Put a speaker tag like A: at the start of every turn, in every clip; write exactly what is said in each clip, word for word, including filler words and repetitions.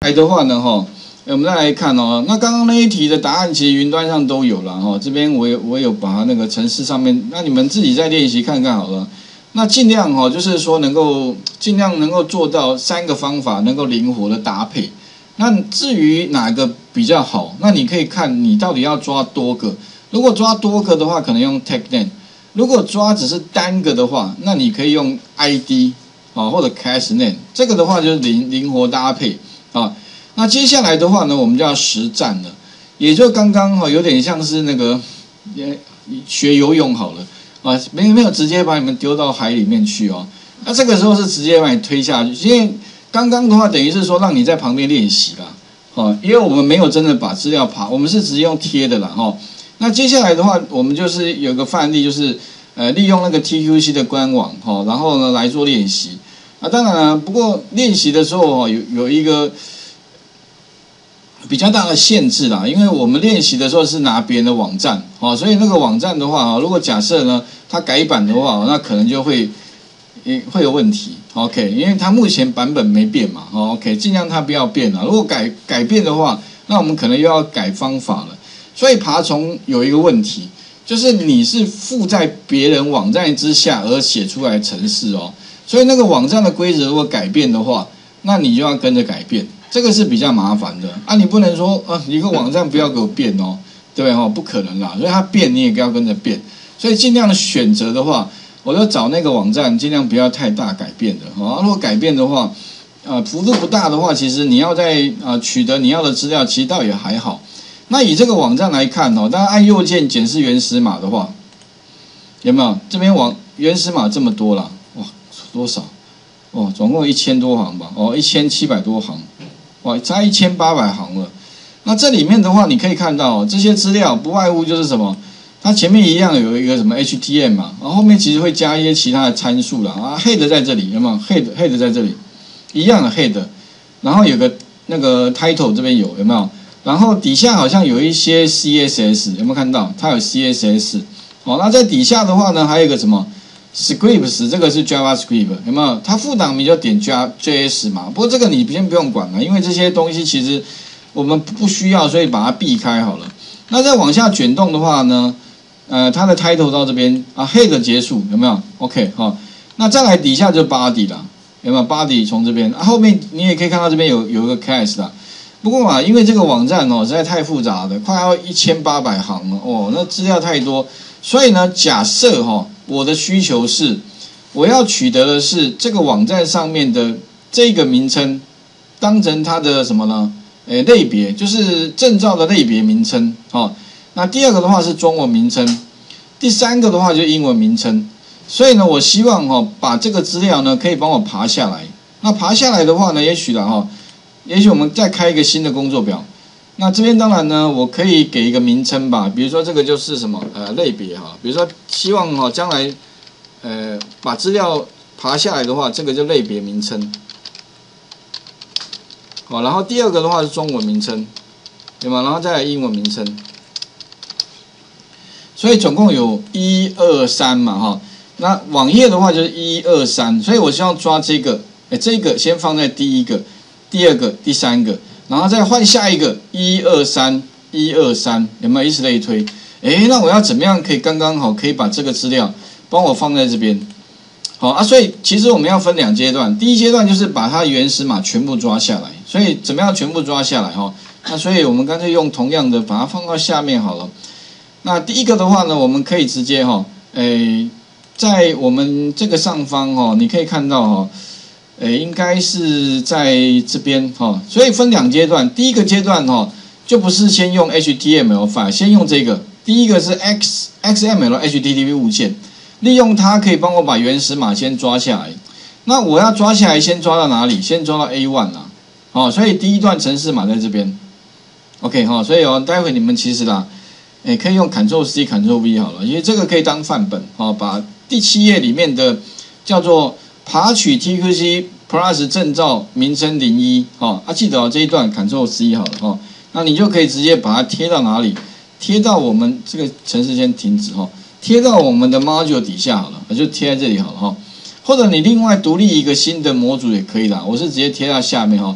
A: 来的话呢，哈，我们再来看哦。那刚刚那一题的答案其实云端上都有了哈，这边我有我有把它那个程式上面，那你们自己再练习看看好了。那尽量哈，就是说能够尽量能够做到三个方法能够灵活的搭配。那至于哪个比较好，那你可以看你到底要抓多个。如果抓多个的话，可能用 tag name； 如果抓只是单个的话，那你可以用 I D 啊或者 class name。这个的话就是灵灵活搭配啊。那接下来的话呢，我们就要实战了，也就刚刚哈有点像是那个学游泳好了啊，没没有直接把你们丢到海里面去哦。那这个时候是直接把你推下去，因为刚刚的话等于是说让你在旁边练习啦，哦，因为我们没有真的把资料爬，我们是直接用贴的啦，哈、哦。那接下来的话，我们就是有个范例，就是呃利用那个 T Q C 的官网，哈、哦，然后呢来做练习。啊，当然了，不过练习的时候哦，有有一个比较大的限制啦，因为我们练习的时候是拿别人的网站，哦，所以那个网站的话，如果假设呢它改版的话，那可能就会会有问题 ，OK， 因为它目前版本没变嘛，哦 ，OK， 尽量它不要变啦。如果改改变的话，那我们可能又要改方法了。所以爬虫有一个问题，就是你是附在别人网站之下而写出来的程式哦，所以那个网站的规则如果改变的话，那你就要跟着改变。这个是比较麻烦的啊，你不能说啊，一个网站不要给我变哦，对不对哦？不可能啦，所以它变你也不要跟着变，所以尽量的选择的话，我就找那个网站，尽量不要太大改变的啊。如果改变的话，呃，幅度不大的话，其实你要在啊、呃、取得你要的资料，其实倒也还好。那以这个网站来看哦，大家按右键检视原始码的话，有没有？这边网原始码这么多啦，哇，多少？哦，总共一千多行吧，哦，一千七百多行。哇，差一千八百行了。那这里面的话，你可以看到这些资料不外乎就是什么，它前面一样有一个什么 H T M 嘛，然后后面其实会加一些其他的参数啦。啊 ，head 在这里有没有 ？head head 在这里，一样的 head， 然后有个那个 title 这边有有没有？然后底下好像有一些 C S S， 有没有看到？它有 C S S。哦，那在底下的话呢，还有一个什么？ Scripts 这个是 JavaScript 有没有？它副档名就点 J S 嘛。不过这个你先不用管了，因为这些东西其实我们不需要，所以把它避开好了。那再往下卷动的话呢，呃，它的 title 到这边啊 ，head 结束有没有 ？OK 哈、哦，那再来底下就 body 啦，有没有 ？body 从这边啊，后面你也可以看到这边有有一个 class 啦。不过啊，因为这个网站哦实在太复杂了，快要一千八百行了哦，那资料太多，所以呢，假设哈、哦。我的需求是，我要取得的是这个网站上面的这个名称，当成它的什么呢？诶，类别就是证照的类别名称。哦，那第二个的话是中文名称，第三个的话就是英文名称。所以呢，我希望哈、哦、把这个资料呢可以帮我爬下来。那爬下来的话呢，也许啦哈、哦，也许我们再开一个新的工作表。那这边当然呢，我可以给一个名称吧，比如说这个就是什么呃类别哈，比如说希望哈将来呃把资料爬下来的话，这个就类别名称。好，然后第二个的话是中文名称，对吗？然后再来英文名称。所以总共有一二三嘛哈，那网页的话就是一二三，所以我希望抓这个，哎这个先放在第一个，第二个，第三个。然后再换下一个一二三一二三，有没有？以此类推。诶，那我要怎么样可以刚刚好可以把这个资料帮我放在这边？好啊，所以其实我们要分两阶段。第一阶段就是把它原始码全部抓下来。所以怎么样全部抓下来？哈，那所以我们干脆用同样的把它放到下面好了。那第一个的话呢，我们可以直接哈，诶，在我们这个上方哈，你可以看到哈。诶，应该是在这边哈、哦，所以分两阶段。第一个阶段哈、哦，就不是先用 H T M L file， 先用这个。第一个是 X XML H T T P 物件，利用它可以帮我把原始码先抓下来。那我要抓下来，先抓到哪里？先抓到 A 一 啊。好、哦，所以第一段程式码在这边。OK 哈、哦，所以哦，待会你们其实啦，诶，可以用 Ctrl C Ctrl V 好了，因为这个可以当范本哦，把第七页里面的叫做。爬取 T Q C Plus 证照名称零一，哦，啊，记得哦这一段 Ctrl C 好了哦，那你就可以直接把它贴到哪里？贴到我们这个程式先停止哈、哦，贴到我们的 module 底下好了，就贴在这里好了哈、哦。或者你另外独立一个新的模组也可以啦，我是直接贴到下面哈、哦。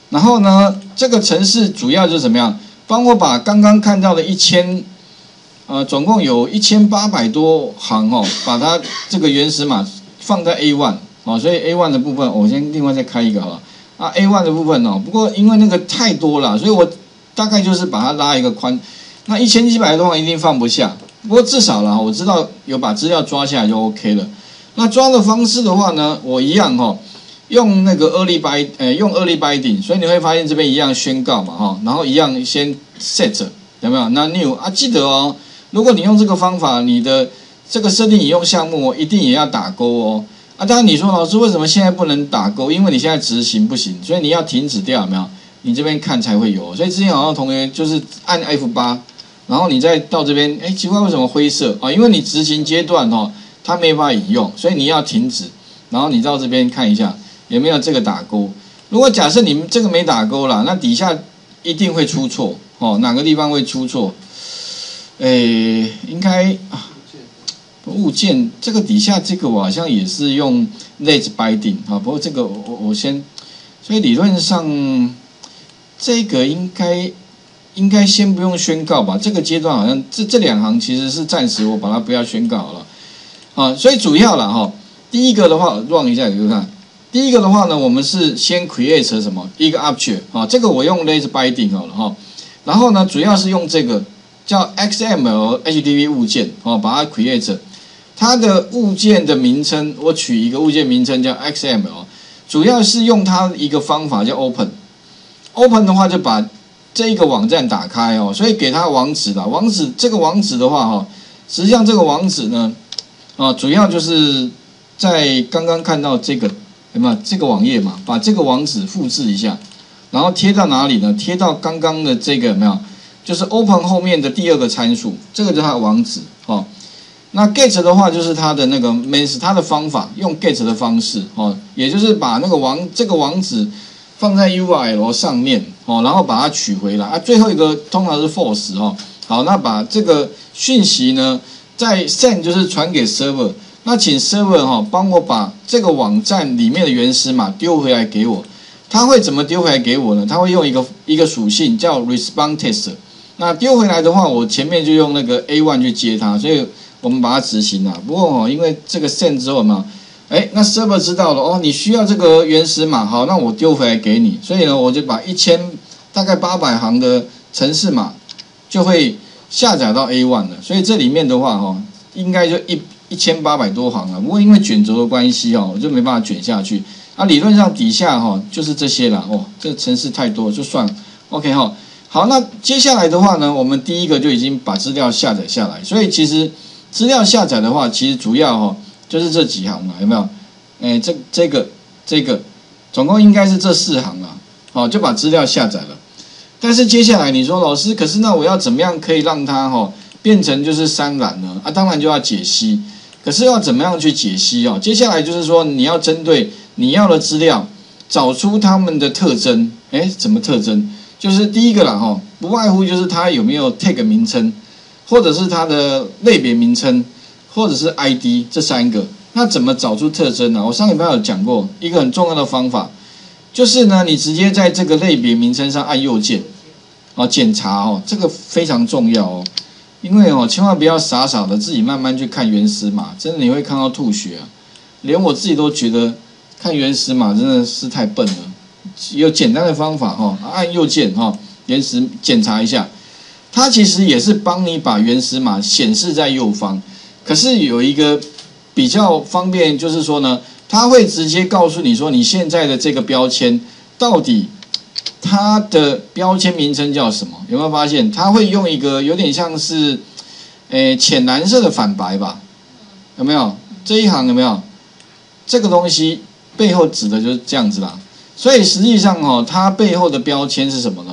A: 然后呢，这个程式主要就是怎么样，帮我把刚刚看到的一千，呃，总共有一千八百多行哦，把它这个原始码放在 A 一 哦，所以 A 一 的部分我先另外再开一个好了。啊 ，A 一 的部分哦，不过因为那个太多了，所以我大概就是把它拉一个宽。那一千七百多行一定放不下，不过至少啦，我知道有把资料抓下来就 OK 了。那抓的方式的话呢，我一样哦，用那个 early bind， 呃，用 early binding， 所以你会发现这边一样宣告嘛哈，然后一样先 set 有没有？那 new 啊，记得哦，如果你用这个方法，你的这个设定引用项目、哦、一定也要打勾哦。啊，当然你说老师为什么现在不能打勾？因为你现在执行不行，所以你要停止掉有没有？你这边看才会有。所以之前好像同学就是按 F 八。然后你再到这边，哎，奇怪为什么灰色啊？因为你执行阶段哦，它没法引用，所以你要停止。然后你到这边看一下有没有这个打勾。如果假设你们这个没打勾啦，那底下一定会出错哦。哪个地方会出错？哎，应该啊，物件这个底下这个我好像也是用 late binding 啊，不过这个我我先，所以理论上这个应该。应该先不用宣告吧，这个阶段好像这这两行其实是暂时我把它不要宣告好了，啊，所以主要啦哈，第一个的话 run 一下给各位看，第一个的话呢，我们是先 create 什么一个 object 啊，这个我用 late binding 好了哈，然后呢主要是用这个叫 X M L H T T P 物件哦，把它 create， 它的物件的名称我取一个物件名称叫 X M L， 主要是用它一个方法叫 open，open 的话就把这一个网站打开哦，所以给它网址啦。网址这个网址的话哈，实际上这个网址呢，啊，主要就是在刚刚看到这个有没有这个网页嘛？把这个网址复制一下，然后贴到哪里呢？贴到刚刚的这个有没有？就是 open 后面的第二个参数，这个就是它的网址哦。那 get 的话就是它的那个 main， 它的方法用 get 的方式哦，也就是把那个网这个网址放在 U R L 上面哦，然后把它取回来啊。最后一个通常是 false 哦。好，那把这个讯息呢，再 send 就是传给 server。那请 server 哈帮我把这个网站里面的原始码丢回来给我。它会怎么丢回来给我呢？它会用一个一个属性叫 response test。那丢回来的话，我前面就用那个 A 一 去接它，所以我们把它执行了。不过哦，因为这个 send 之后嘛，哎，那 server 知道了哦，你需要这个原始码，好，那我丢回来给你。所以呢，我就把一千大概八百行的程式码就会下载到 A 一 了。所以这里面的话哦，应该就一一千八百多行了。不过因为卷轴的关系哦，我就没办法卷下去。啊，理论上底下哈、哦、就是这些啦哦，这个程式太多就算了 ，OK 哈、哦。好，那接下来的话呢，我们第一个就已经把资料下载下来，所以其实资料下载的话，其实主要哈、哦、就是这几行了，有没有？哎，这这个这个总共应该是这四行了，好，就把资料下载了。但是接下来你说老师，可是那我要怎么样可以让它哈、哦、变成就是三栏呢？啊，当然就要解析。可是要怎么样去解析哦？接下来就是说你要针对你要的资料，找出它们的特征。哎，什么特征？就是第一个啦，哈，不外乎就是它有没有 tag 名称，或者是它的类别名称，或者是 I D 这三个。那怎么找出特征呢？我上礼拜有讲过一个很重要的方法，就是呢，你直接在这个类别名称上按右键，哦，检查哦，这个非常重要哦。因为哦，千万不要傻傻的自己慢慢去看原始码，真的你会看到吐血啊！连我自己都觉得看原始码真的是太笨了。有简单的方法哈，按右键哈，原始检查一下，它其实也是帮你把原始码显示在右方。可是有一个比较方便，就是说呢，它会直接告诉你说你现在的这个标签到底它的标签名称叫什么？有没有发现？它会用一个有点像是，诶浅蓝色的反白吧？有没有？这一行有没有？这个东西背后指的就是这样子啦。所以实际上哦，它背后的标签是什么呢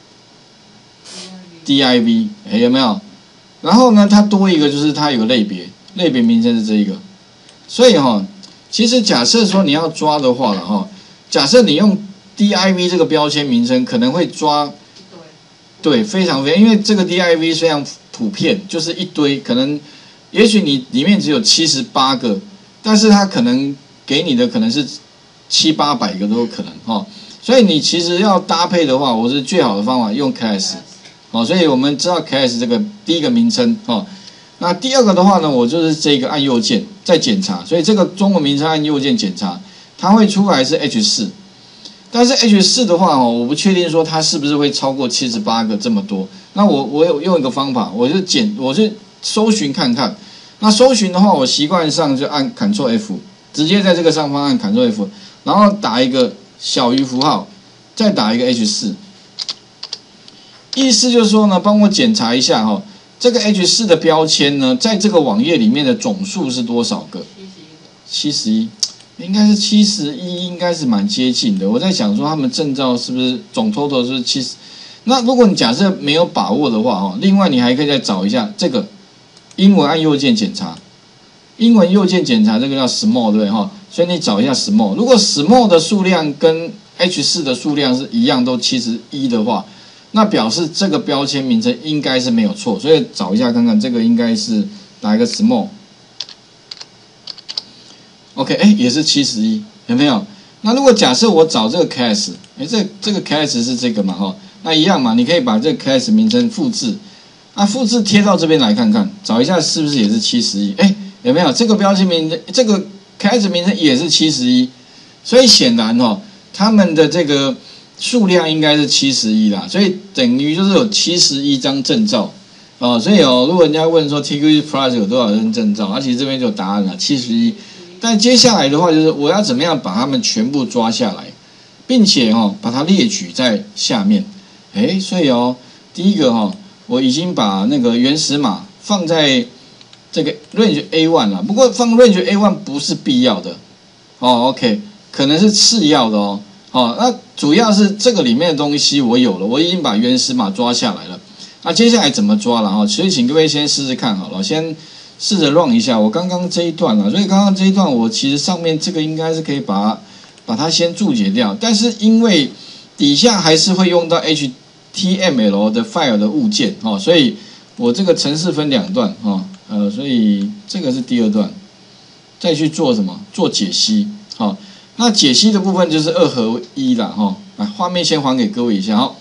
A: ？D I V， 哎有没有？然后呢，它多一个就是它有个类别，类别名称是这一个。所以哈、哦，其实假设说你要抓的话了哈，假设你用 D I V 这个标签名称可能会抓，对，非常非常，因为这个 D I V 非常普遍，就是一堆，可能也许你里面只有七十八个，但是它可能给你的可能是七八百个都有可能哈、哦， 所以你其实要搭配的话，我是最好的方法用 class， 哦，所以我们知道 class 这个第一个名称哦。那第二个的话呢，我就是这个按右键再检查，所以这个中文名称按右键检查，它会出来是 H 四， 但是 H 四 的话哦，我不确定说它是不是会超过七十八个这么多。那我我有用一个方法，我就检我是搜寻看看。那搜寻的话，我习惯上就按 Ctrl F， 直接在这个上方按 Ctrl F， 然后打一个小于符号，再打一个 H 四， 意思就是说呢，帮我检查一下哈、哦，这个 H 四 的标签呢，在这个网页里面的总数是多少个？七十一，应该是七十一，应该是蛮接近的。我在想说，他们证照是不是总 total 是七十？那如果你假设没有把握的话哦，另外你还可以再找一下这个。英文按右键检查，英文右键检查这个叫 small 对不对哈？所以你找一下 small， 如果 small 的数量跟 H 四 的数量是一样，都七十一的话，那表示这个标签名称应该是没有错。所以找一下看看，这个应该是哪一个 small。OK， 哎，也是七十一，有没有？那如果假设我找这个 class， 哎，这这个 class 是这个嘛哈？那一样嘛，你可以把这个 class 名称复制。那、啊、复制贴到这边来看看，找一下是不是也是七十一？哎，有没有这个标签名称？这个开始名称也是七十一，所以显然哦，他们的这个数量应该是七十一啦，所以等于就是有七十一张证照哦。所以哦，如果人家问说 T Q E Plus 有多少张证照，啊，其实这边就有答案了，七十一。但接下来的话就是我要怎么样把它们全部抓下来，并且哦把它列举在下面。哎，所以哦，第一个哈、哦。我已经把那个原始码放在这个 range A 一 了，不过放 range A 一 不是必要的哦 ，OK， 可能是次要的哦，哦，那主要是这个里面的东西我有了，我已经把原始码抓下来了，那接下来怎么抓了哈？所以请各位先试试看好了，先试着 run 一下我刚刚这一段了，所以刚刚这一段我其实上面这个应该是可以把它把它先注解掉，但是因为底下还是会用到 H T M L 的 file 的物件哦，所以我这个程式分两段哦，呃，所以这个是第二段，再去做什么？做解析，好、哦，那解析的部分就是二合一啦哈、哦，啊，画面先还给各位一下，好。